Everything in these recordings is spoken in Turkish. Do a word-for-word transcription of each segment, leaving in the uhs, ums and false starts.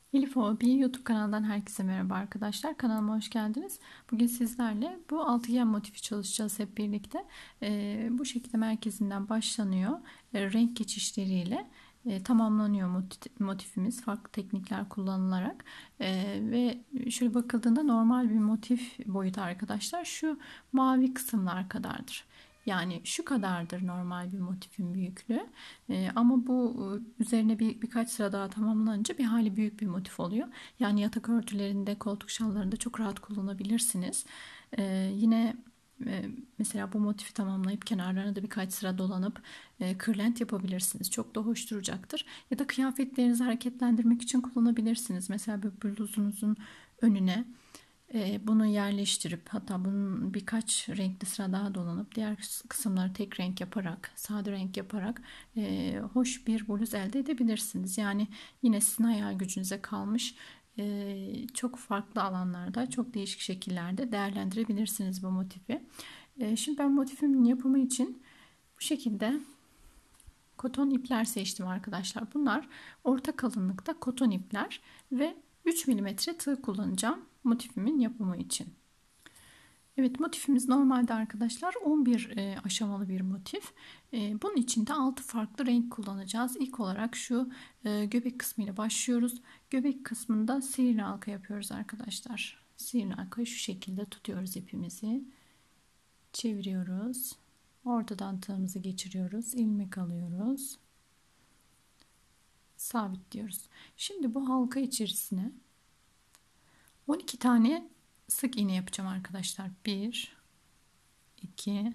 Elif Hobi YouTube kanalından herkese merhaba arkadaşlar. Kanalıma hoş geldiniz. Bugün sizlerle bu altıgen motifi çalışacağız hep birlikte. Ee, bu şekilde merkezinden başlanıyor. Ee, renk geçişleriyle e, tamamlanıyor motif, motifimiz farklı teknikler kullanılarak. Ee, ve şöyle bakıldığında normal bir motif boyutu arkadaşlar şu mavi kısımlar kadardır. Yani şu kadardır normal bir motifin büyüklüğü. Ee, ama bu e, üzerine bir birkaç sıra daha tamamlanınca bir hali büyük bir motif oluyor. Yani yatak örtülerinde, koltuk şallarında çok rahat kullanabilirsiniz. Ee, yine e, mesela bu motifi tamamlayıp kenarlarına da birkaç sıra dolanıp e, kırlent yapabilirsiniz. Çok da hoş duracaktır. Ya da kıyafetlerinizi hareketlendirmek için kullanabilirsiniz. Mesela bir bluzunuzun önüne e, bunu yerleştirip hatta bunun birkaç renkli sıra daha dolanıp diğer kısımları tek renk yaparak sade renk yaparak e, hoş bir bluz elde edebilirsiniz. Yani yine sizin hayal gücünüze kalmış e, çok farklı alanlarda çok değişik şekillerde değerlendirebilirsiniz bu motifi. E, şimdi ben motifimin yapımı için bu şekilde koton ipler seçtim arkadaşlar. Bunlar orta kalınlıkta koton ipler ve üç milimetre tığ kullanacağım motifimin yapımı için. Evet, motifimiz normalde arkadaşlar on bir e, aşamalı bir motif. E, bunun için de altı farklı renk kullanacağız. İlk olarak şu e, göbek kısmı ile başlıyoruz. Göbek kısmında sihirli halka yapıyoruz arkadaşlar. Sihirli halkayı şu şekilde tutuyoruz ipimizi. Çeviriyoruz. Ortadan tığımızı geçiriyoruz. İlmek alıyoruz. Sabitliyoruz. Şimdi bu halka içerisine on iki tane sık iğne yapacağım arkadaşlar. bir iki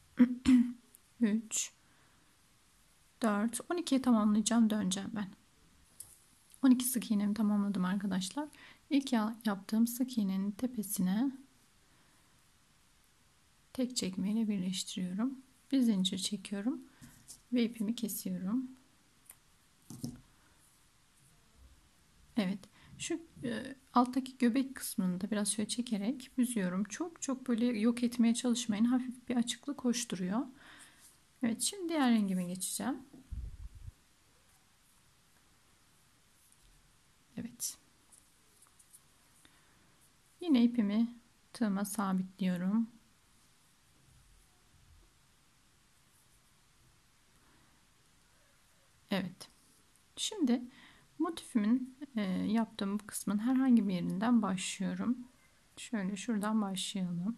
üç dört on ikiye tamamlayacağım, döneceğim ben. on iki sık iğnemi tamamladım arkadaşlar. İlk yaptığım sık iğnenin tepesine tek çekme ile birleştiriyorum. Bir zincir çekiyorum ve ipimi kesiyorum. Evet, şu e, alttaki göbek kısmını da biraz şöyle çekerek büzüyorum. Çok çok böyle yok etmeye çalışmayın. Hafif bir açıklık hoş duruyor. Evet, şimdi diğer rengime geçeceğim. Evet. Yine ipimi tığıma sabitliyorum. Evet. Şimdi motifimin e, yaptığım bu kısmın herhangi bir yerinden başlıyorum. Şöyle şuradan başlayalım.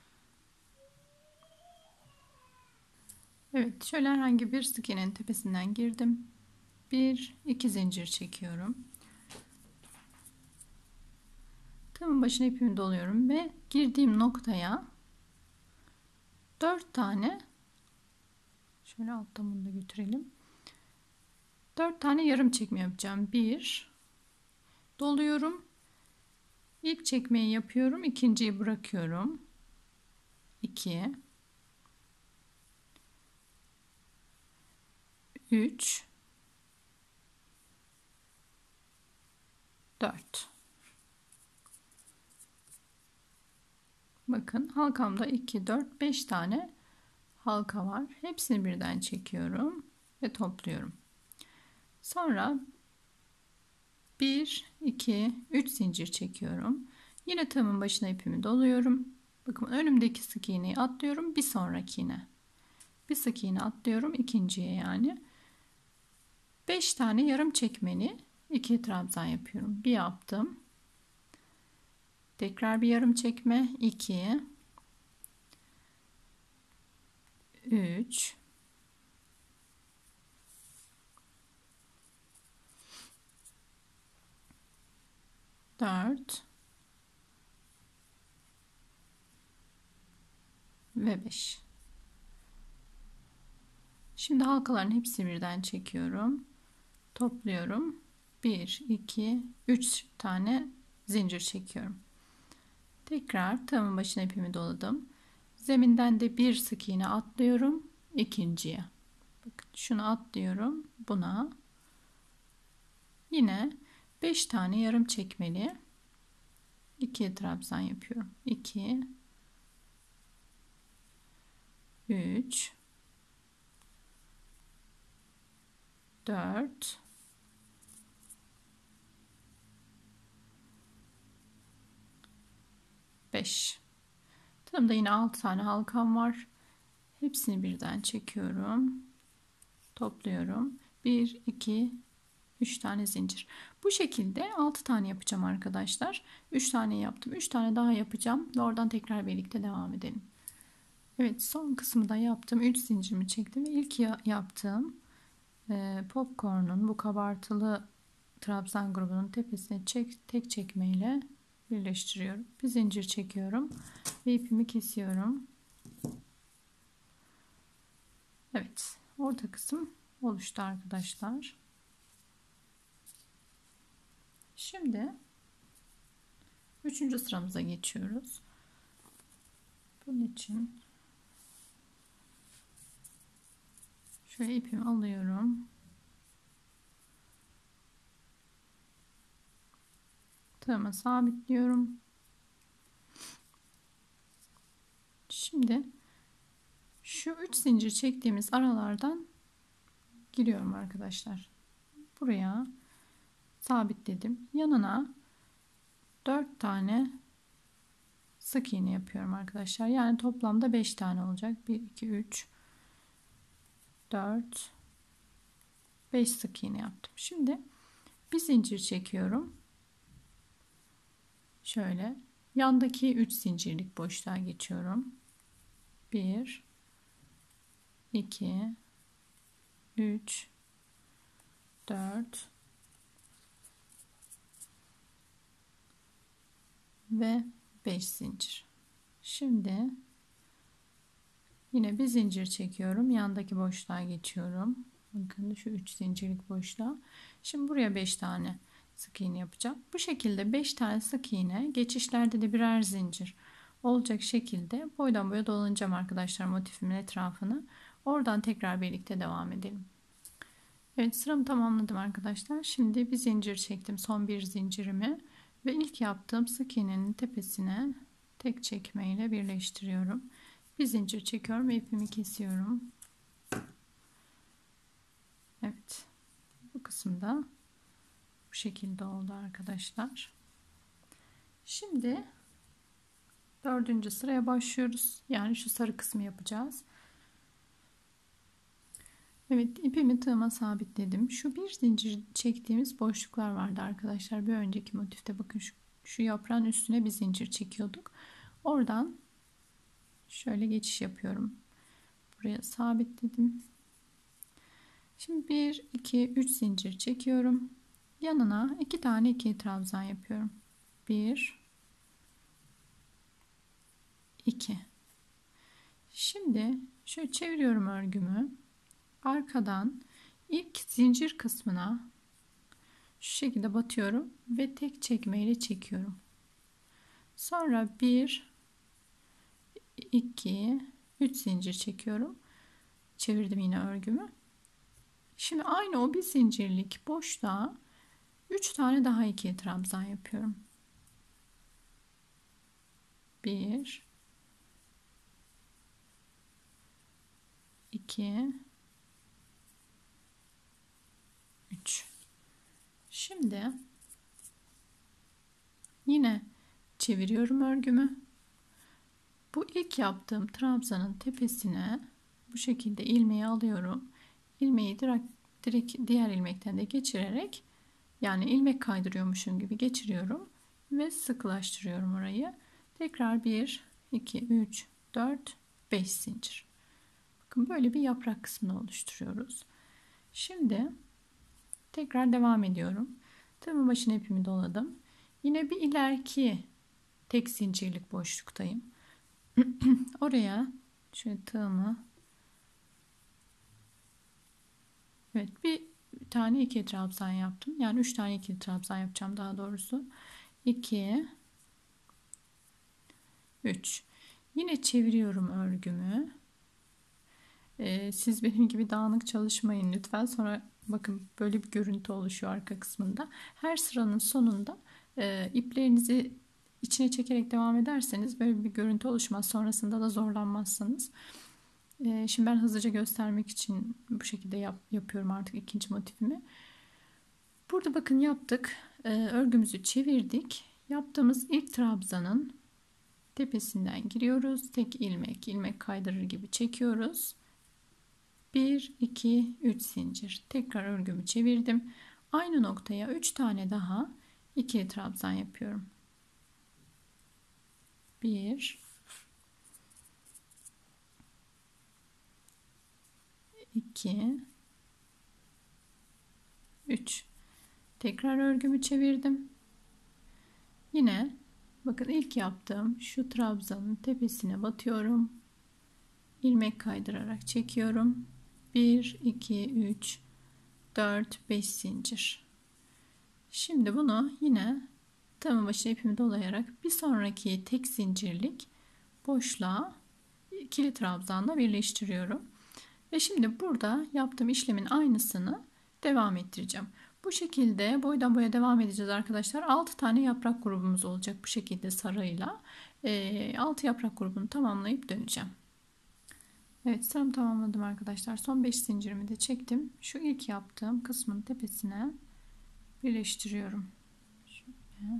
Evet, şöyle herhangi bir sık iğnenin tepesinden girdim. Bir, iki zincir çekiyorum. Tığımın başına ipimi doluyorum ve girdiğim noktaya dört tane, şöyle alttan bunu da götürelim. dört tane yarım çekme yapacağım. bir doluyorum. İlk çekmeyi yapıyorum, ikinciyi bırakıyorum. iki üç dört. Bakın halkamda iki, dört, beş tane halka var. Hepsini birden çekiyorum ve topluyorum. Sonra bir, iki, üç zincir çekiyorum. Yine tığımın başına ipimi doluyorum. Bakın önümdeki sık iğneyi atlıyorum, bir sonrakine. Bir sık iğne atlıyorum ikinciye yani. beş tane yarım çekmeli iki trabzan yapıyorum. Bir yaptım. Tekrar bir yarım çekme, iki, üç, dört ve beş. Şimdi halkaların hepsini birden çekiyorum. Topluyorum. bir, iki, üç tane zincir çekiyorum. Tekrar tığımın başına ipimi doladım. Zeminden de bir sık iğne atlıyorum ikinciye. Bakın şunu atlıyorum buna. Yine beş tane yarım çekmeli iki trabzan yapıyorum. iki, üç, dört beş. Tığımda yine altı tane halkam var. Hepsini birden çekiyorum. Topluyorum. bir, iki, üç tane zincir. Bu şekilde altı tane yapacağım arkadaşlar. üç tane yaptım. üç tane daha yapacağım ve oradan tekrar birlikte devam edelim. Evet, son kısmı da yaptım. üç zincirimi çektim ve ilk yaptığım e, popcorn'un bu kabartılı trabzan grubunun tepesine çek, tek çekmeyle birleştiriyorum. Bir zincir çekiyorum ve ipimi kesiyorum. Evet, orta kısım oluştu arkadaşlar. Şimdi üçüncü sıramıza geçiyoruz. Bunun için şöyle ipimi alıyorum. Tığımı sabitliyorum. Şimdi şu üç zincir çektiğimiz aralardan giriyorum arkadaşlar. Buraya sabitledim. Yanına dört tane sık iğne yapıyorum arkadaşlar. Yani toplamda beş tane olacak. bir, iki, üç, dört, beş sık iğne yaptım. Şimdi bir zincir çekiyorum. Şöyle yandaki üç zincirlik boşluğa geçiyorum. bir, iki, üç, dört ve beş zincir. Şimdi yine bir zincir çekiyorum. Yandaki boşluğa geçiyorum. Bakın şu üç zincirlik boşluğa. Şimdi buraya beş tane sık iğne yapacağım. Bu şekilde beş tane sık iğne, geçişlerde de birer zincir olacak şekilde boydan boya dolanacağım arkadaşlar motifimin etrafını. Oradan tekrar birlikte devam edelim. Evet, sıramı tamamladım arkadaşlar. Şimdi bir zincir çektim. Son bir zincirimi ve ilk yaptığım sık iğnenin tepesine tek çekme ile birleştiriyorum. Bir zincir çekiyorum ve ipimi kesiyorum. Evet. Bu kısımda bu şekilde oldu arkadaşlar. Şimdi dördüncü sıraya başlıyoruz. Yani şu sarı kısmı yapacağız. Evet, ipimi tığıma sabitledim. Şu bir zincir çektiğimiz boşluklar vardı arkadaşlar. Bir önceki motifte bakın şu, şu yaprağın üstüne bir zincir çekiyorduk. Oradan şöyle geçiş yapıyorum. Buraya sabitledim. Şimdi bir, iki, üç zincir çekiyorum. Yanına iki tane ikili trabzan yapıyorum. bir, iki. Şimdi şöyle çeviriyorum örgümü. Arkadan ilk zincir kısmına şu şekilde batıyorum ve tek çekme ile çekiyorum. Sonra bir, iki, üç zincir çekiyorum. Çevirdim yine örgümü. Şimdi aynı o bir zincirlik boşluğa üç tane daha ikili trabzan yapıyorum. bir, iki, üç. Şimdi yine çeviriyorum örgümü. Bu ilk yaptığım trabzanın tepesine bu şekilde ilmeği alıyorum. İlmeği direkt, direkt diğer ilmekten de geçirerek, yani ilmek kaydırıyormuşum gibi geçiriyorum ve sıkılaştırıyorum orayı. Tekrar bir, iki, üç, dört, beş zincir. Bakın böyle bir yaprak kısmını oluşturuyoruz. Şimdi tekrar devam ediyorum. Tığımın başına ipimi doladım. Yine bir ileriki tek zincirlik boşluktayım. Oraya şöyle tığımı, evet, bir tane iki trabzan yaptım. Yani üç tane iki trabzan yapacağım daha doğrusu. iki, üç. Yine çeviriyorum örgümü. Ee, siz benim gibi dağınık çalışmayın lütfen. Sonra bakın böyle bir görüntü oluşuyor arka kısmında. Her sıranın sonunda e, iplerinizi içine çekerek devam ederseniz böyle bir görüntü oluşmaz. Sonrasında da zorlanmazsınız. E, şimdi ben hızlıca göstermek için bu şekilde yap, yapıyorum artık ikinci motifimi. Burada bakın yaptık. E, örgümüzü çevirdik. Yaptığımız ilk trabzanın tepesinden giriyoruz. Tek ilmek, ilmek kaydırır gibi çekiyoruz. bir, iki, üç zincir. Tekrar örgümü çevirdim. Aynı noktaya üç tane daha ikili trabzan yapıyorum. bir, iki, üç. Tekrar örgümü çevirdim. Yine bakın ilk yaptığım şu trabzanın tepesine batıyorum. İlmek kaydırarak çekiyorum. bir, iki, üç, dört, beş zincir. Şimdi bunu yine tığımın başına ipimi dolayarak bir sonraki tek zincirlik boşluğa ikili trabzanla birleştiriyorum. Ve şimdi burada yaptığım işlemin aynısını devam ettireceğim. Bu şekilde boydan boya devam edeceğiz arkadaşlar. altı tane yaprak grubumuz olacak bu şekilde sarıyla. E, altı yaprak grubunu tamamlayıp döneceğim. Evet, sıramı tamamladım arkadaşlar. Son beş zincirimi de çektim. Şu ilk yaptığım kısmın tepesine birleştiriyorum. Şöyle.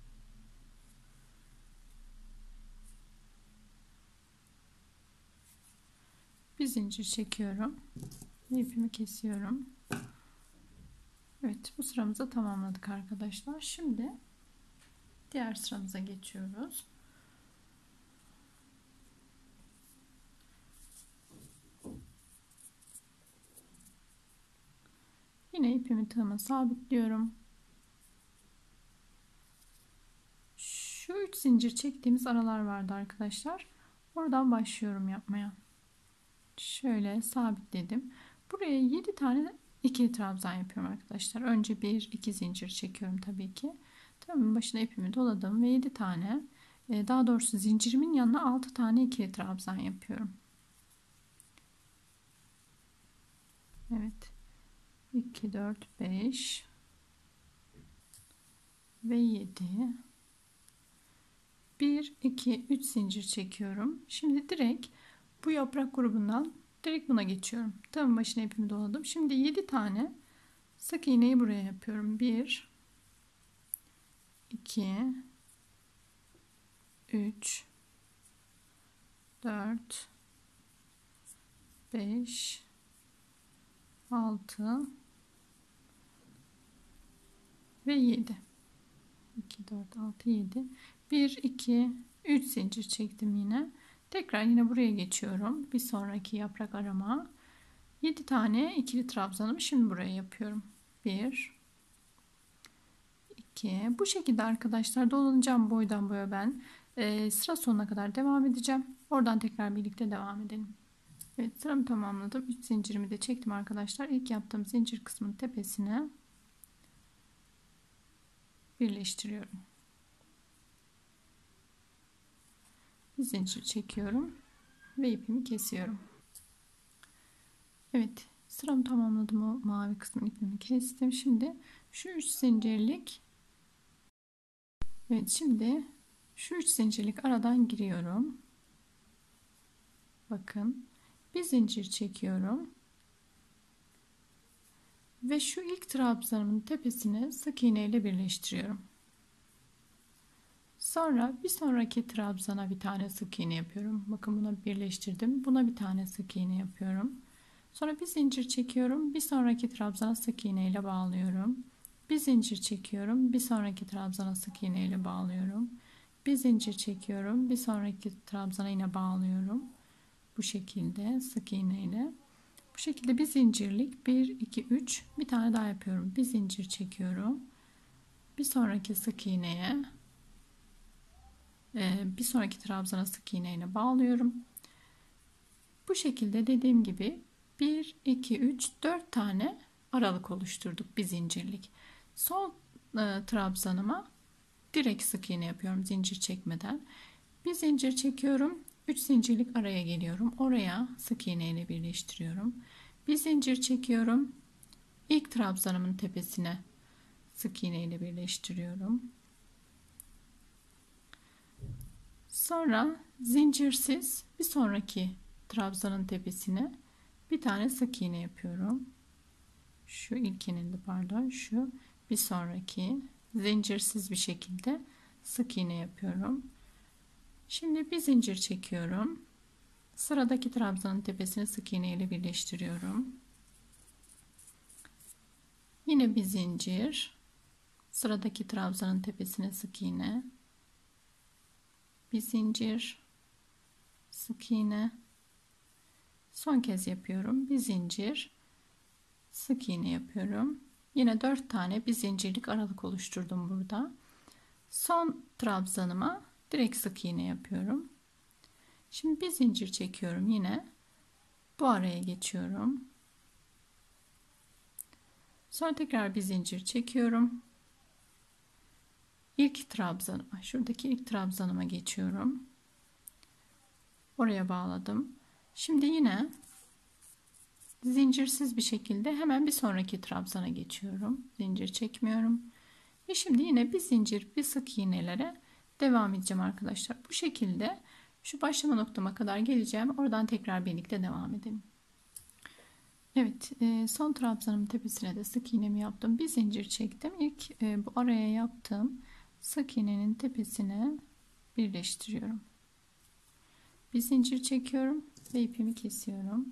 Bir zincir çekiyorum. İpimi kesiyorum. Evet, bu sıramızı tamamladık arkadaşlar. Şimdi diğer sıramıza geçiyoruz. Yine ipimi tığıma sabitliyorum. Şu üç zincir çektiğimiz aralar vardı arkadaşlar. Oradan başlıyorum yapmaya. Şöyle sabitledim. Buraya yedi tane ikili trabzan yapıyorum arkadaşlar. Önce bir iki zincir çekiyorum tabii ki. Tığımın başına ipimi doladım ve yedi tane, daha doğrusu zincirimin yanına altı tane ikili trabzan yapıyorum. Evet. iki, dört, beş ve yedi. bir, iki, üç zincir çekiyorum. Şimdi direkt bu yaprak grubundan direkt buna geçiyorum. Tığımın başına ipimi doladım. Şimdi yedi tane sık iğneyi buraya yapıyorum. bir, iki, üç, dört, beş, altı ve yedi. iki, dört, altı, yedi. bir, iki, üç zincir çektim yine. Tekrar yine buraya geçiyorum. Bir sonraki yaprak arama. yedi tane ikili trabzanımı şimdi buraya yapıyorum. bir, iki. Bu şekilde arkadaşlar dolanacağım boydan boya ben. Ee, sıra sonuna kadar devam edeceğim. Oradan tekrar birlikte devam edelim. Evet, sıramı tamamladım. üç zincirimi de çektim arkadaşlar. İlk yaptığım zincir kısmının tepesine birleştiriyorum. Bir zincir çekiyorum ve ipimi kesiyorum. Evet, sıramı tamamladım. O mavi kısmın ipimi kestim. Şimdi şu üç zincirlik, evet, şimdi şu üç zincirlik aradan giriyorum. Bakın, bir zincir çekiyorum ve şu ilk trabzanımın tepesine sık iğne ile birleştiriyorum. Sonra bir sonraki trabzana bir tane sık iğne yapıyorum. Bakın, buna birleştirdim. Buna bir tane sık iğne yapıyorum. Sonra bir zincir çekiyorum. Bir sonraki trabzana sık iğne ile bağlıyorum. Bir zincir çekiyorum. Bir sonraki trabzana sık iğne ile bağlıyorum. Bir zincir çekiyorum. Bir sonraki trabzana yine bağlıyorum. Bu şekilde sık iğne ile. Bu şekilde bir zincirlik bir, iki, üç, bir tane daha yapıyorum. Bir zincir çekiyorum. Bir sonraki sık iğneye, bir sonraki trabzana sık iğne ile bağlıyorum. Bu şekilde dediğim gibi bir, iki, üç, dört tane aralık oluşturduk, bir zincirlik. Son e, trabzanıma direkt sık iğne yapıyorum zincir çekmeden. Bir zincir çekiyorum. üç zincirlik araya geliyorum. Oraya sık iğne ile birleştiriyorum. Bir zincir çekiyorum. İlk trabzanımın tepesine sık iğne ile birleştiriyorum. Sonra zincirsiz bir sonraki trabzanın tepesine bir tane sık iğne yapıyorum. Şu ilkinin de pardon, şu bir sonraki zincirsiz bir şekilde sık iğne yapıyorum. Şimdi bir zincir çekiyorum. Sıradaki trabzanın tepesine sık iğne ile birleştiriyorum. Yine bir zincir. Sıradaki trabzanın tepesine sık iğne. Bir zincir. Sık iğne. Son kez yapıyorum. Bir zincir. Sık iğne yapıyorum. Yine dört tane bir zincirlik aralık oluşturdum burada. Son trabzanıma direkt sık iğne yapıyorum. Şimdi bir zincir çekiyorum yine. Bu araya geçiyorum. Sonra tekrar bir zincir çekiyorum. İlk trabzanıma, şuradaki ilk trabzanıma geçiyorum. Oraya bağladım. Şimdi yine zincirsiz bir şekilde hemen bir sonraki trabzana geçiyorum. Zincir çekmiyorum. Ve şimdi yine bir zincir, bir sık iğnelere devam edeceğim arkadaşlar. Bu şekilde şu başlama noktama kadar geleceğim. Oradan tekrar birlikte devam edelim. Evet, son trabzanın tepesine de sık iğnemi yaptım. Bir zincir çektim. İlk bu araya yaptığım sık iğnenin tepesine birleştiriyorum. Bir zincir çekiyorum ve ipimi kesiyorum.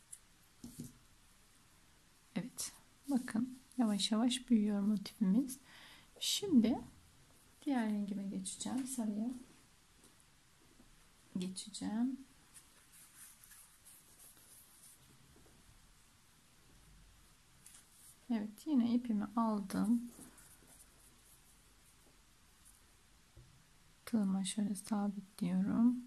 Evet, bakın yavaş yavaş büyüyor motifimiz. Şimdi diğer rengime geçeceğim. Sarıya geçeceğim. Evet, yine ipimi aldım. Tığıma şöyle sabitliyorum.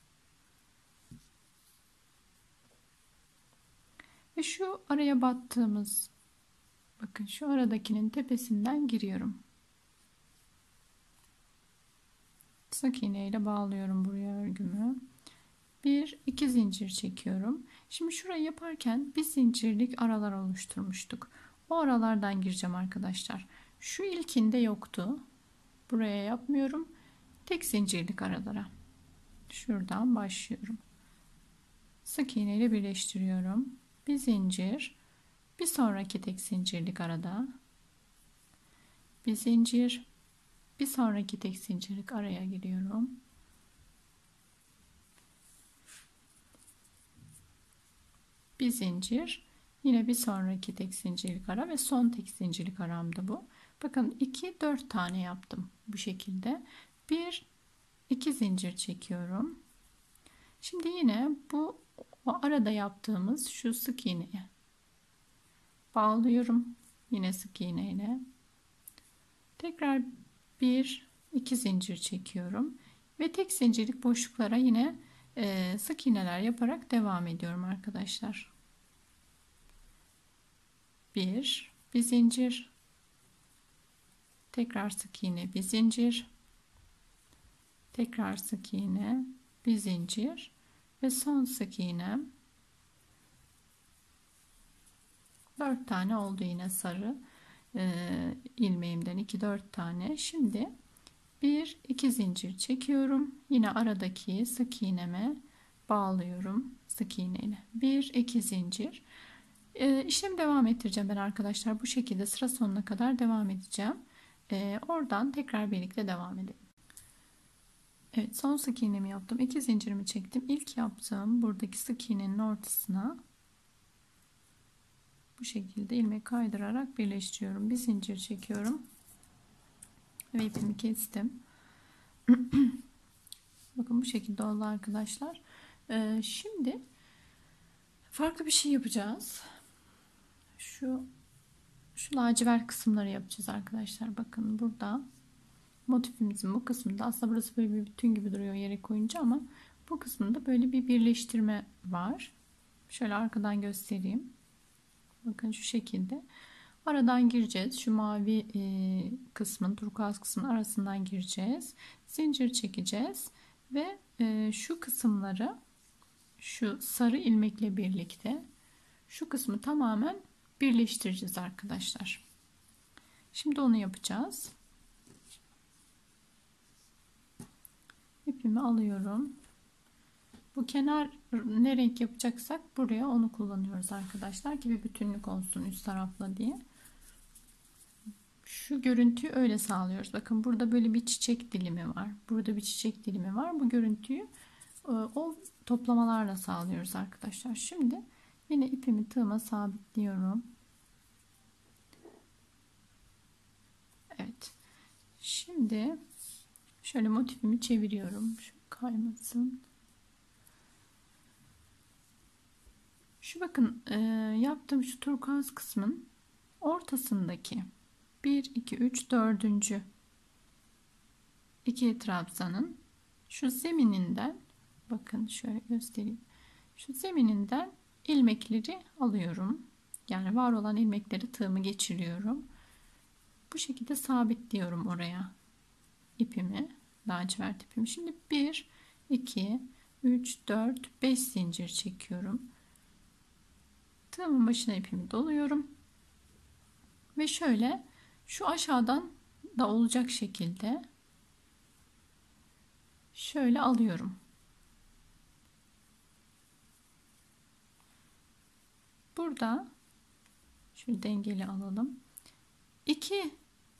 Ve şu araya battığımız, bakın şu aradakinin tepesinden giriyorum. Sık iğne ile bağlıyorum buraya örgümü. Bir iki zincir çekiyorum. Şimdi şurayı yaparken bir zincirlik aralar oluşturmuştuk. O aralardan gireceğim arkadaşlar. Şu ilkinde yoktu. Buraya yapmıyorum. Tek zincirlik aralara. Şuradan başlıyorum. Sık iğne ile birleştiriyorum. Bir zincir. Bir sonraki tek zincirlik arada. Bir zincir. Bir sonraki tek zincirlik araya giriyorum. Bir zincir. Yine bir sonraki tek zincirlik ara ve son tek zincirlik aramdı bu. Bakın iki dört tane yaptım bu şekilde. Bir iki zincir çekiyorum. Şimdi yine bu o arada yaptığımız şu sık iğneye bağlıyorum. Yine sık iğneyle. Tekrar bir iki zincir çekiyorum ve tek zincirlik boşluklara yine e, sık iğneler yaparak devam ediyorum arkadaşlar. Bir bir zincir, tekrar sık iğne, bir zincir, tekrar sık iğne, bir zincir ve son sık iğnem. dört tane oldu yine sarı e, ilmeğimden iki dört tane. Şimdi bir iki zincir çekiyorum. Yine aradaki sık iğneme bağlıyorum. Sık iğneyle. bir iki zincir. E, işlemi devam ettireceğim ben arkadaşlar. Bu şekilde sıra sonuna kadar devam edeceğim. E, oradan tekrar birlikte devam edelim. Evet, son sık iğnemi yaptım. iki zincirimi çektim. İlk yaptığım buradaki sık iğnenin ortasına bu şekilde ilmek kaydırarak birleştiriyorum. Bir zincir çekiyorum ve ipimi kestim. Bakın bu şekilde oldu arkadaşlar. Ee, şimdi farklı bir şey yapacağız. Şu şu lacivert kısımları yapacağız arkadaşlar. Bakın burada motifimizin bu kısmında, aslında burası böyle bir bütün gibi duruyor yere koyunca, ama bu kısmında böyle bir birleştirme var. Şöyle arkadan göstereyim. Bakın şu şekilde. Aradan gireceğiz. Şu mavi e, kısmın, turkuaz kısmın arasından gireceğiz. Zincir çekeceğiz. Ve e, şu kısımları şu sarı ilmekle birlikte şu kısmı tamamen birleştireceğiz arkadaşlar. Şimdi onu yapacağız. İpimi alıyorum. Bu kenar ne renk yapacaksak buraya onu kullanıyoruz arkadaşlar ki bir bütünlük olsun üst tarafla diye. şu görüntüyü öyle sağlıyoruz. Bakın burada böyle bir çiçek dilimi var. Burada bir çiçek dilimi var. Bu görüntüyü e, o toplamalarla sağlıyoruz arkadaşlar. Şimdi yine ipimi tığıma sabitliyorum. Evet. Şimdi şöyle motifimi çeviriyorum. Şu kaymasın. Şu bakın e, yaptığım şu turkuaz kısmın ortasındaki bir iki üç dördüncü iki trabzanın şu zemininden, bakın şöyle göstereyim. Şu zemininden ilmekleri alıyorum. Yani var olan ilmekleri tığımı geçiriyorum. Bu şekilde sabitliyorum oraya ipimi, lacivert ipimi. Şimdi bir iki üç dört beş zincir çekiyorum. Tığımın başına ipimi doluyorum. Ve şöyle şu aşağıdan da olacak şekilde şöyle alıyorum. Burada şöyle dengeli alalım. İki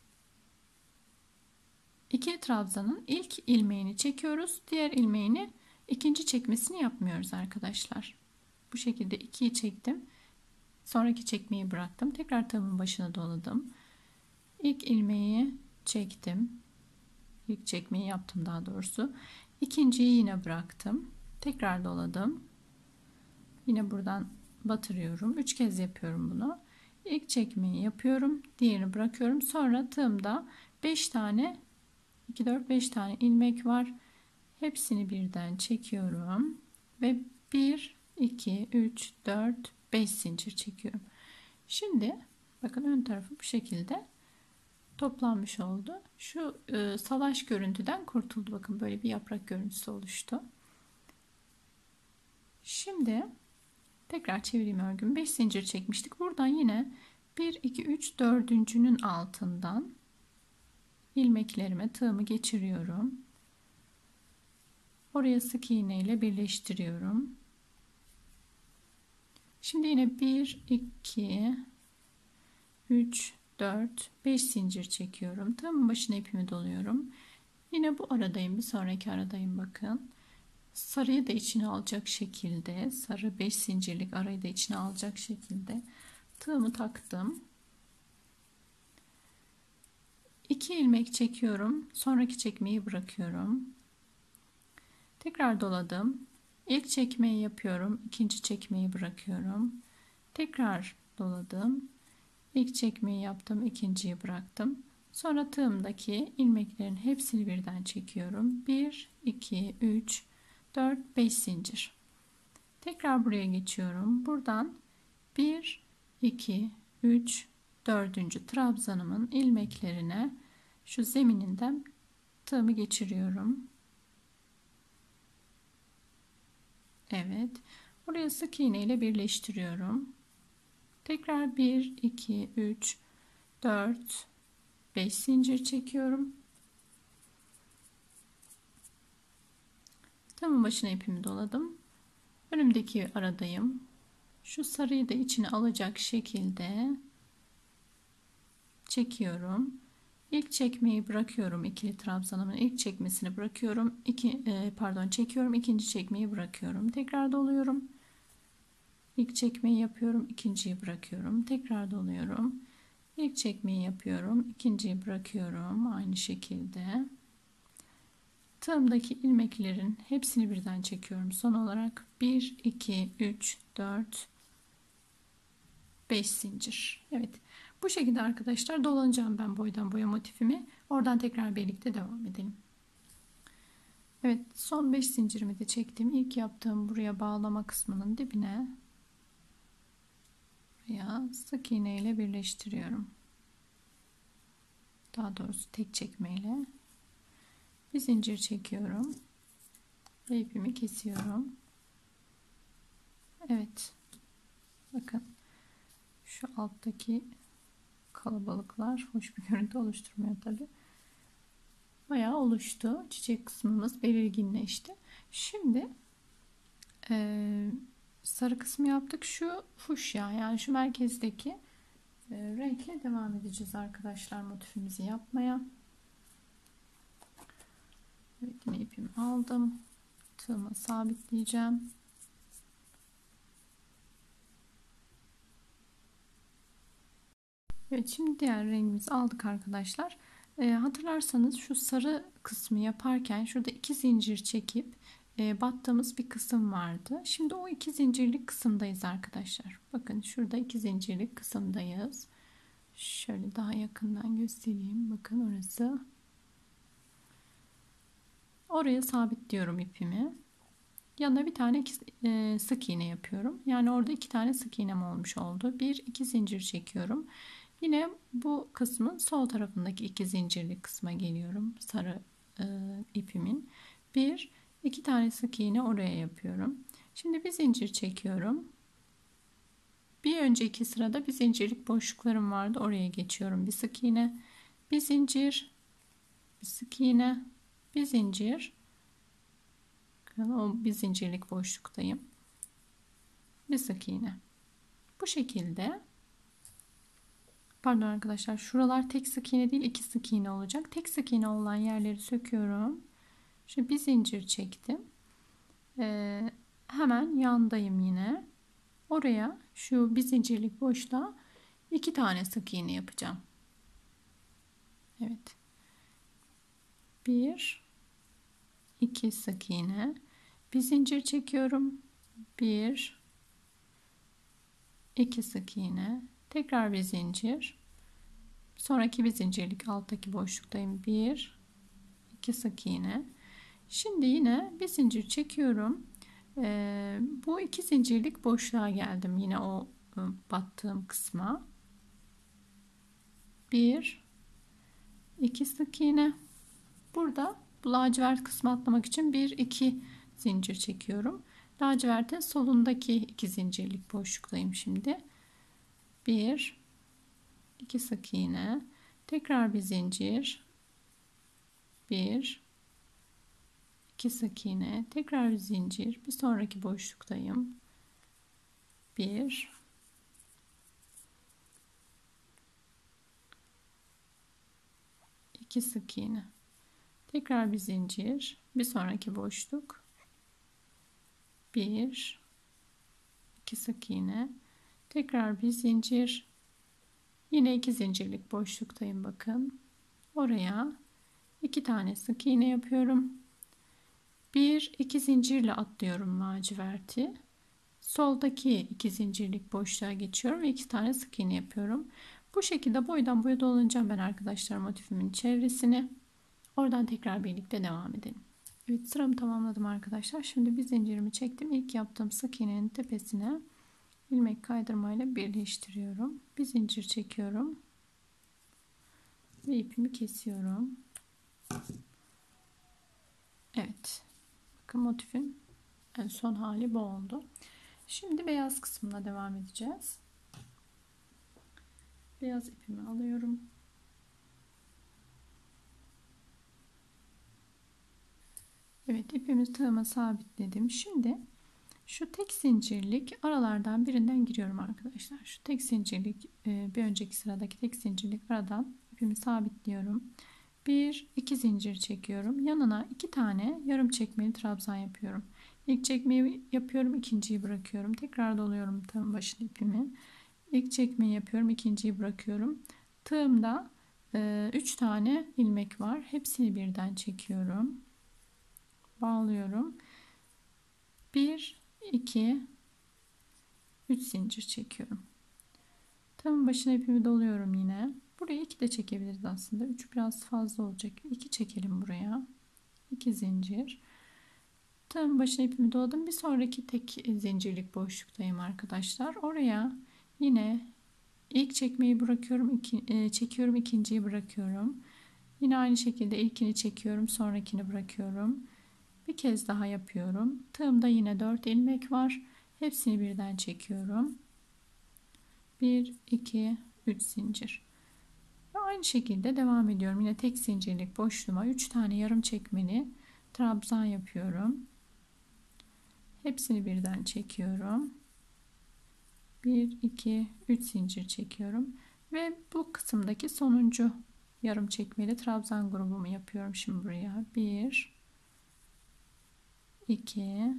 iki trabzanın ilk ilmeğini çekiyoruz. Diğer ilmeğini ikinci çekmesini yapmıyoruz arkadaşlar. Bu şekilde ikiyi çektim. Sonraki çekmeyi bıraktım. Tekrar tığımın başına doladım. İlk ilmeği çektim. İlk çekmeyi yaptım daha doğrusu. İkinciyi yine bıraktım. Tekrar doladım. Yine buradan batırıyorum. Üç kez yapıyorum bunu. İlk çekmeyi yapıyorum. Diğerini bırakıyorum. Sonra tığımda beş tane iki dört beş tane ilmek var. Hepsini birden çekiyorum. Ve bir iki üç dört beş zincir çekiyorum. Şimdi bakın ön tarafı bu şekilde toplanmış oldu. Şu e, salaş görüntüden kurtuldu. Bakın böyle bir yaprak görüntüsü oluştu. Şimdi tekrar çevireyim örgümü. beş zincir çekmiştik. Buradan yine bir iki üç dördüncünün altından ilmeklerime tığımı geçiriyorum. Oraya sık iğne ile birleştiriyorum. Şimdi yine bir iki üç dört beş zincir çekiyorum. Tığımın başına ipimi doluyorum. Yine bu aradayım. Bir sonraki aradayım bakın. Sarıyı da içine alacak şekilde, sarı beş zincirlik arayı da içine alacak şekilde tığımı taktım. iki ilmek çekiyorum. Sonraki çekmeyi bırakıyorum. Tekrar doladım. İlk çekmeyi yapıyorum. İkinci çekmeyi bırakıyorum. Tekrar doladım. İlk çekmeyi yaptım. İkinciyi bıraktım. Sonra tığımdaki ilmeklerin hepsini birden çekiyorum. bir iki üç dört beş zincir. Tekrar buraya geçiyorum. Buradan bir iki üç dördüncü trabzanımın ilmeklerine şu zemininden tığımı geçiriyorum. Evet. Buraya sık iğne ile birleştiriyorum. Tekrar bir iki üç dört beş zincir çekiyorum. Tığımın başına ipimi doladım. Önümdeki aradayım. Şu sarıyı da içine alacak şekilde çekiyorum. İlk çekmeyi bırakıyorum. İkili trabzanımın ilk çekmesini bırakıyorum. İki, e, pardon çekiyorum. İkinci çekmeyi bırakıyorum. Tekrar doluyorum. İlk çekmeyi yapıyorum. İkinciyi bırakıyorum. Tekrar doluyorum. İlk çekmeyi yapıyorum. İkinciyi bırakıyorum. Aynı şekilde. Tığımdaki ilmeklerin hepsini birden çekiyorum. Son olarak bir iki üç dört beş zincir. Evet. Bu şekilde arkadaşlar dolanacağım ben boydan boya motifimi. Oradan tekrar birlikte devam edelim. Evet, son beş zincirimi de çektim. İlk yaptığım buraya bağlama kısmının dibine buraya sık iğne ile birleştiriyorum. Daha doğrusu tek çekme ile bir zincir çekiyorum ve ipimi kesiyorum. Evet. Bakın şu alttaki kalabalıklar hoş bir görüntü oluşturmuyor tabi. Bayağı oluştu. Çiçek kısmımız belirginleşti. Şimdi e, sarı kısmı yaptık. Şu fuşya yani şu merkezdeki e, renkle devam edeceğiz arkadaşlar motifimizi yapmaya. Evet, yine ipimi aldım. Tığımı sabitleyeceğim. Evet, şimdi diğer rengimizi aldık arkadaşlar. E, hatırlarsanız şu sarı kısmı yaparken şurada iki zincir çekip e, battığımız bir kısım vardı. Şimdi o iki zincirlik kısımdayız arkadaşlar. Bakın şurada iki zincirlik kısımdayız. Şöyle daha yakından göstereyim. Bakın orası. Oraya sabitliyorum ipimi. Yanına bir tane e, sık iğne yapıyorum. Yani orada iki tane sık iğnem olmuş oldu. Bir iki zincir çekiyorum. Yine bu kısmın sol tarafındaki iki zincirlik kısma geliyorum. Sarı e, ipimin. Bir iki tane sık iğne oraya yapıyorum. Şimdi bir zincir çekiyorum. Bir önceki sırada bir zincirlik boşluklarım vardı. Oraya geçiyorum. Bir sık iğne, bir zincir, bir sık iğne, bir zincir. O bir zincirlik boşluktayım. Bir sık iğne. Bu şekilde, pardon arkadaşlar, şuralar tek sık iğne değil, iki sık iğne olacak. Tek sık iğne olan yerleri söküyorum. Şimdi bir zincir çektim. Ee, hemen yandayım yine. Oraya şu bir zincirlik boşluğa iki tane sık iğne yapacağım. Evet. Bir, iki sık iğne. Bir zincir çekiyorum. Bir, iki sık iğne. Tekrar bir zincir. Sonraki bir zincirlik alttaki boşluktayım. Bir, iki sık iğne. Şimdi yine bir zincir çekiyorum. Ee, bu iki zincirlik boşluğa geldim. Yine o battığım kısma. Bir, iki sık iğne. Burada bu lacivert kısmı atlamak için bir, iki zincir çekiyorum. Lacivertin solundaki iki zincirlik boşluktayım şimdi. Bir, iki sık iğne. Tekrar bir zincir. Bir, iki sık iğne, tekrar bir zincir, bir sonraki boşluktayım. Bir, iki sık iğne, tekrar bir zincir, bir sonraki boşluk. Bir, iki sık iğne, tekrar bir zincir, yine iki zincirlik boşluktayım. Bakın oraya iki tane sık iğne yapıyorum. Bir, iki zincirle atlıyorum laciverti. Soldaki iki zincirlik boşluğa geçiyorum ve iki tane sık iğne yapıyorum. Bu şekilde boydan boya dolanacağım ben arkadaşlar motifimin çevresini. Oradan tekrar birlikte devam edelim. Evet, sıramı tamamladım arkadaşlar. Şimdi bir zincirimi çektim. İlk yaptığım sık iğnenin tepesine ilmek kaydırmayla birleştiriyorum. Bir zincir çekiyorum ve ipimi kesiyorum. Evet. Bakın motifin en son hali bu oldu. Şimdi beyaz kısmına devam edeceğiz. Beyaz ipimi alıyorum. Evet, ipimi tığıma sabitledim. Şimdi şu tek zincirlik aralardan birinden giriyorum arkadaşlar. Şu tek zincirlik bir önceki sıradaki tek zincirlik aradan ipimi sabitliyorum. Bir iki zincir çekiyorum. Yanına iki tane yarım çekmeli trabzan yapıyorum. İlk çekmeyi yapıyorum, ikinciyi bırakıyorum. Tekrar doluyorum tığın başına ipimi. İlk çekmeyi yapıyorum, ikinciyi bırakıyorum. Tığımda üç tane ilmek var. Hepsini birden çekiyorum. Bağlıyorum. bir iki üç zincir çekiyorum. Tığın başına ipimi doluyorum yine. Buraya iki de çekebiliriz aslında. üç biraz fazla olacak. iki çekelim buraya. iki zincir. Tığın başına ipimi doladım. Bir sonraki tek zincirlik boşluktayım arkadaşlar. Oraya yine ilk çekmeyi bırakıyorum, iki, e, çekiyorum, ikinciyi bırakıyorum. Yine aynı şekilde ilkini çekiyorum, sonrakini bırakıyorum. Bir kez daha yapıyorum. Tığımda yine dört ilmek var. Hepsini birden çekiyorum. bir iki üç zincir. Ve aynı şekilde devam ediyorum. Yine tek zincirlik boşluğuma üç tane yarım çekmeli trabzan yapıyorum. Hepsini birden çekiyorum. bir iki üç zincir çekiyorum. Ve bu kısımdaki sonuncu yarım çekmeli trabzan grubumu yapıyorum şimdi buraya. bir iki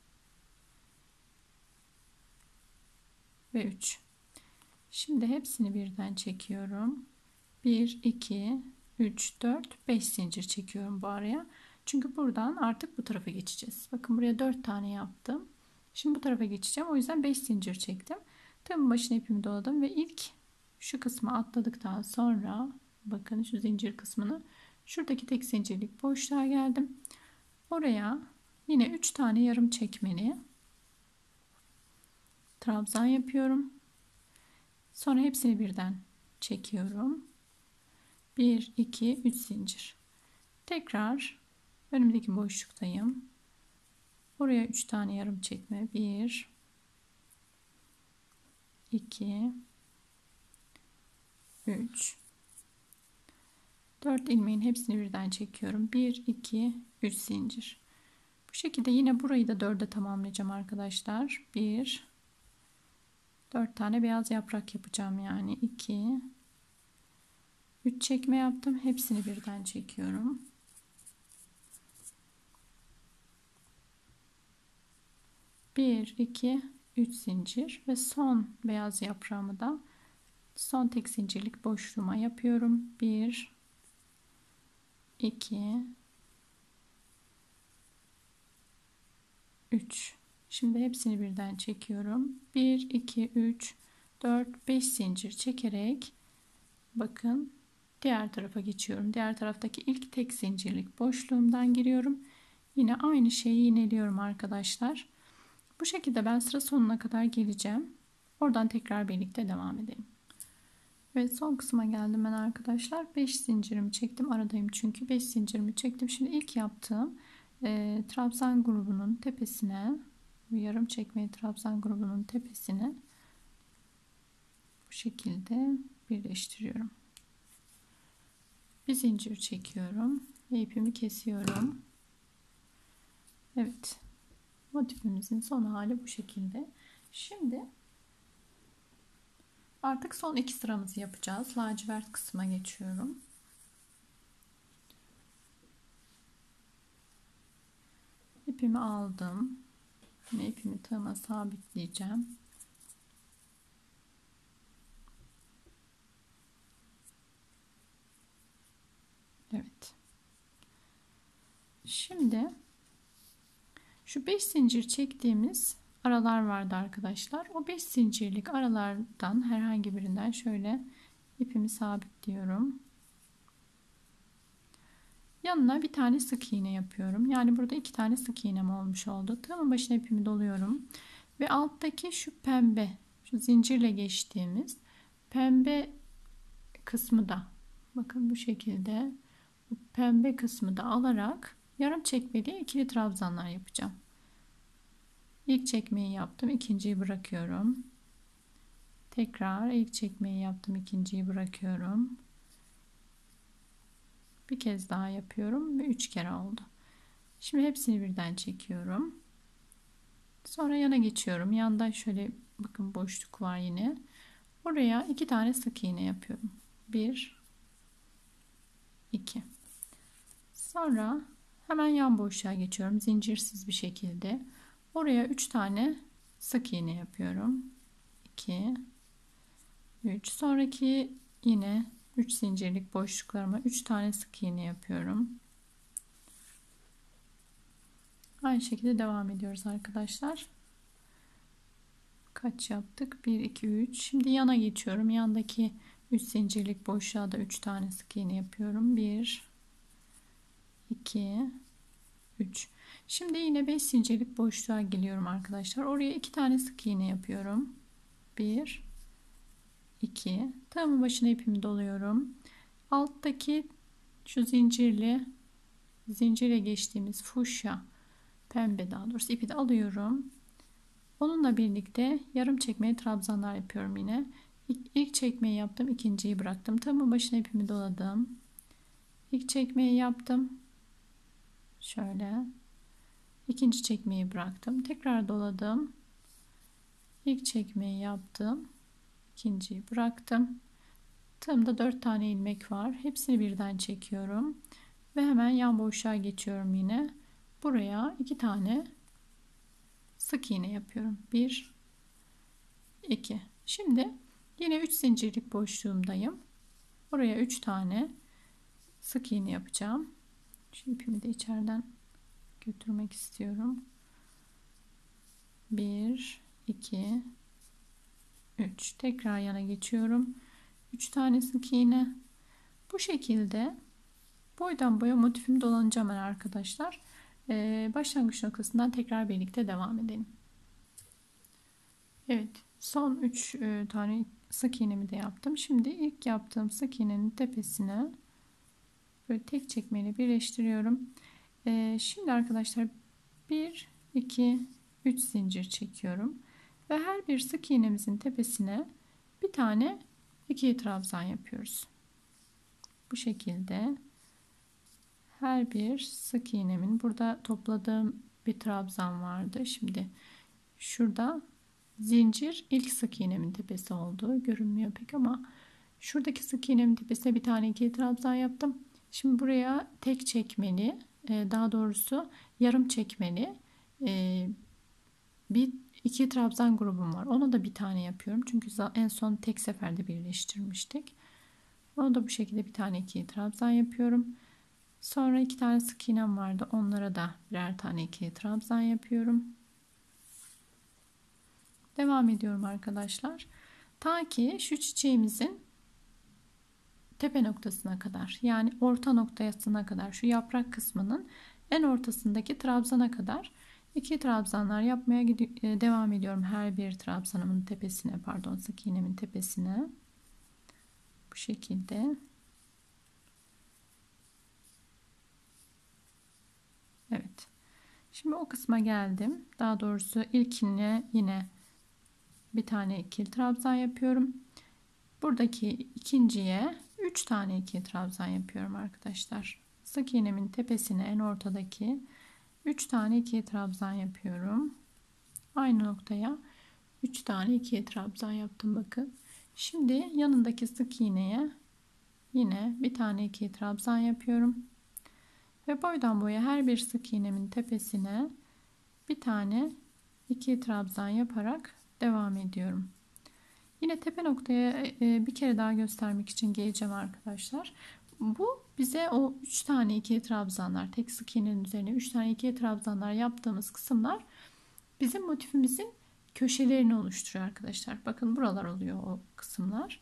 ve üç. Şimdi hepsini birden çekiyorum. bir iki üç dört beş zincir çekiyorum bu araya. Çünkü buradan artık bu tarafa geçeceğiz. Bakın buraya dört tane yaptım. Şimdi bu tarafa geçeceğim. O yüzden beş zincir çektim. Tığımın başına ipimi doladım ve ilk şu kısmı atladıktan sonra bakın şu zincir kısmını, şuradaki tek zincirlik boşluğa geldim. Oraya yine üç tane yarım çekmeli trabzan yapıyorum. Sonra hepsini birden çekiyorum. bir iki üç zincir. Tekrar önümdeki boşluktayım. Oraya üç tane yarım çekme. bir iki üç dört ilmeğin hepsini birden çekiyorum. bir iki üç zincir. Bu şekilde yine burayı da dörde tamamlayacağım arkadaşlar. bir dört tane beyaz yaprak yapacağım yani. iki üç çekme yaptım. Hepsini birden çekiyorum. bir iki üç zincir ve son beyaz yaprağımı da son tek zincirlik boşluğuma yapıyorum. bir iki üç. Şimdi hepsini birden çekiyorum. bir iki üç dört beş zincir çekerek bakın diğer tarafa geçiyorum. Diğer taraftaki ilk tek zincirlik boşluğumdan giriyorum. Yine aynı şeyi yineliyorum arkadaşlar. Bu şekilde ben sıra sonuna kadar geleceğim. Oradan tekrar birlikte devam edelim. Evet, son kısma geldim ben arkadaşlar. beş zincirimi çektim. Aradayım çünkü. beş zincirimi çektim. Şimdi ilk yaptığım e, trabzan grubunun tepesine, bu yarım çekmeli trabzan grubunun tepesine bu şekilde birleştiriyorum. Bir zincir çekiyorum ve ipimi kesiyorum. Evet. Motifimizin son hali bu şekilde. Şimdi artık son iki sıramızı yapacağız. Lacivert kısma geçiyorum. İpimi aldım. Yine ipimi tığıma sabitleyeceğim. Evet. Şimdi şu beş zincir çektiğimiz aralar vardı arkadaşlar. O beş zincirlik aralardan herhangi birinden şöyle ipimi sabitliyorum. Yanına bir tane sık iğne yapıyorum. Yani burada iki tane sık iğnem olmuş oldu. Tığımın başına ipimi doluyorum. Ve alttaki şu pembe, şu zincirle geçtiğimiz pembe kısmı da bakın bu şekilde, bu pembe kısmı da alarak yarım çekmeli ikili trabzanlar yapacağım. İlk çekmeyi yaptım, ikinciyi bırakıyorum. Tekrar ilk çekmeyi yaptım, ikinciyi bırakıyorum. Bir kez daha yapıyorum ve üç kere oldu. Şimdi hepsini birden çekiyorum. Sonra yana geçiyorum. Yanda şöyle bakın boşluk var yine. Oraya iki tane sık iğne yapıyorum. bir iki. Sonra hemen yan boşluğa geçiyorum. Zincirsiz bir şekilde. Oraya üç tane sık iğne yapıyorum. iki üç. Sonraki yine üç zincirlik boşluklarıma üç tane sık iğne yapıyorum. Aynı şekilde devam ediyoruz arkadaşlar. Kaç yaptık? bir iki üç. Şimdi yana geçiyorum. Yandaki üç zincirlik boşluğa da üç tane sık iğne yapıyorum. bir iki üç. Şimdi yine beş zincirlik boşluğa geliyorum arkadaşlar. Oraya iki tane sık iğne yapıyorum. bir iki. Tığımın başına ipimi doluyorum. Alttaki şu zincirli zincire geçtiğimiz fuşya pembe, daha doğrusu ipi de alıyorum. Onunla birlikte yarım çekmeli trabzanlar yapıyorum yine. İlk, ilk çekmeyi yaptım, ikinciyi bıraktım. Tığımın başına ipimi doladım. İlk çekmeyi yaptım. Şöyle. İkinci çekmeyi bıraktım. Tekrar doladım. İlk çekmeyi yaptım. İkinciyi bıraktım. Tığımda dört tane ilmek var. Hepsini birden çekiyorum. Ve hemen yan boşluğa geçiyorum yine. Buraya iki tane sık iğne yapıyorum. bir iki. Şimdi yine üç zincirlik boşluğumdayım. Buraya üç tane sık iğne yapacağım. Şu ipimi de içeriden götürmek istiyorum. bir iki üç. Tekrar yana geçiyorum. üç tane sık iğne. Bu şekilde boydan boya motifimi dolanacağım ben arkadaşlar. Ee, başlangıç noktasından tekrar birlikte devam edelim. Evet, son üç e, tane sık iğnemi de yaptım. Şimdi ilk yaptığım sık iğnenin tepesine böyle tek çekmeyle birleştiriyorum. Ee, şimdi arkadaşlar bir iki üç zincir çekiyorum ve her bir sık iğnemizin tepesine bir tane ikili trabzan yapıyoruz. Bu şekilde her bir sık iğnemin, burada topladığım bir trabzan vardı. Şimdi şurada zincir ilk sık iğnemin tepesi oldu. Görünmüyor pek ama şuradaki sık iğnemin tepesine bir tane ikili trabzan yaptım. Şimdi buraya tek çekmeli, daha doğrusu yarım çekmeli bir iki trabzan grubum var. Ona da bir tane yapıyorum. Çünkü en son tek seferde birleştirmiştik. Onu da bu şekilde bir tane ikili trabzan yapıyorum. Sonra iki tane sık iğnem vardı. Onlara da birer tane ikili trabzan yapıyorum. Devam ediyorum arkadaşlar. Ta ki şu çiçeğimizin tepe noktasına kadar, yani orta noktasına kadar, şu yaprak kısmının en ortasındaki trabzana kadar iki trabzanlar yapmaya devam ediyorum. Her bir trabzanımın tepesine, pardon sık iğnemin tepesine bu şekilde. Evet. Şimdi o kısma geldim. Daha doğrusu ilkine yine bir tane ikili trabzan yapıyorum. Buradaki ikinciye üç tane ikili trabzan yapıyorum arkadaşlar. Sık iğnemin tepesine, en ortadaki üç tane ikili trabzan yapıyorum. Aynı noktaya üç tane ikili trabzan yaptım bakın. Şimdi yanındaki sık iğneye yine bir tane ikili trabzan yapıyorum. Ve boydan boya her bir sık iğnemin tepesine bir tane ikili trabzan yaparak devam ediyorum. Yine tepe noktaya bir kere daha göstermek için geleceğim arkadaşlar. Bu bize o üç tane ikili trabzanlar, tek sık iğnenin üzerine üç tane ikili trabzanlar yaptığımız kısımlar bizim motifimizin köşelerini oluşturuyor arkadaşlar. Bakın buralar oluyor o kısımlar.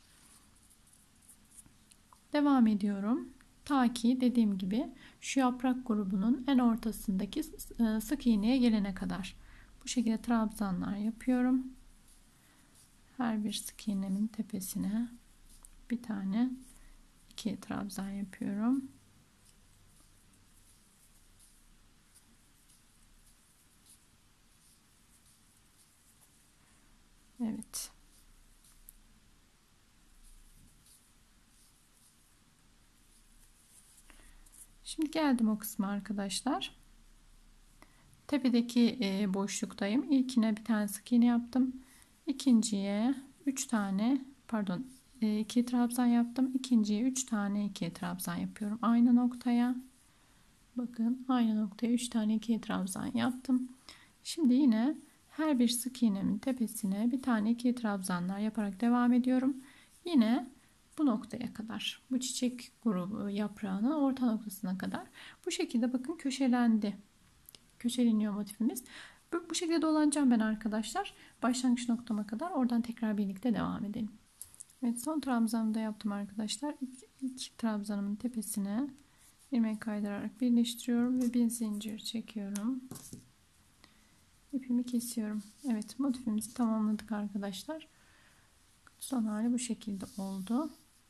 Devam ediyorum. Ta ki dediğim gibi şu yaprak grubunun en ortasındaki sık iğneye gelene kadar. Bu şekilde trabzanlar yapıyorum. Her bir sık iğnemin tepesine bir tane iki trabzan yapıyorum. Evet. Şimdi geldim o kısma arkadaşlar. Tepedeki boşluktayım. İlkine bir tane sık iğne yaptım. İkinciye üç tane, pardon, iki trabzan yaptım. İkinciye üç tane iki trabzan yapıyorum. Aynı noktaya. Bakın aynı noktaya üç tane iki trabzan yaptım. Şimdi yine her bir sık iğnemin tepesine bir tane iki trabzanlar yaparak devam ediyorum. Yine bu noktaya kadar, bu çiçek grubu yaprağının orta noktasına kadar bu şekilde bakın köşelendi. Köşeleniyor motifimiz. Bu, bu şekilde dolanacağım ben arkadaşlar. Başlangıç noktama kadar, oradan tekrar birlikte devam edelim. Evet, son trabzanımı da yaptım arkadaşlar. İlk, ilk trabzanımın tepesine ilmek kaydırarak birleştiriyorum ve bir zincir çekiyorum. İpimi kesiyorum. Evet, motifimizi tamamladık arkadaşlar. Son hali bu şekilde oldu.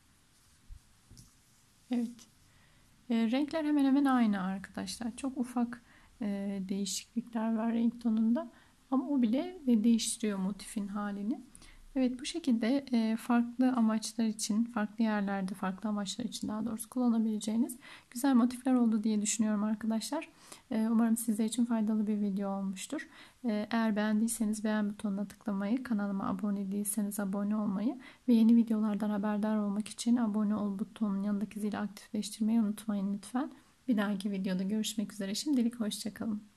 Evet. E, renkler hemen hemen aynı arkadaşlar. Çok ufak e, değişiklikler var renk tonunda. Ama o bile değiştiriyor motifin halini. Evet, bu şekilde e, farklı amaçlar için, farklı yerlerde, farklı amaçlar için daha doğrusu kullanabileceğiniz güzel motifler oldu diye düşünüyorum arkadaşlar. E, Umarım sizler için faydalı bir video olmuştur. E, Eğer beğendiyseniz beğen butonuna tıklamayı, kanalıma abone değilseniz abone olmayı ve yeni videolardan haberdar olmak için abone ol butonunun yanındaki zili aktifleştirmeyi unutmayın lütfen. Bir dahaki videoda görüşmek üzere. Şimdilik hoşça kalın.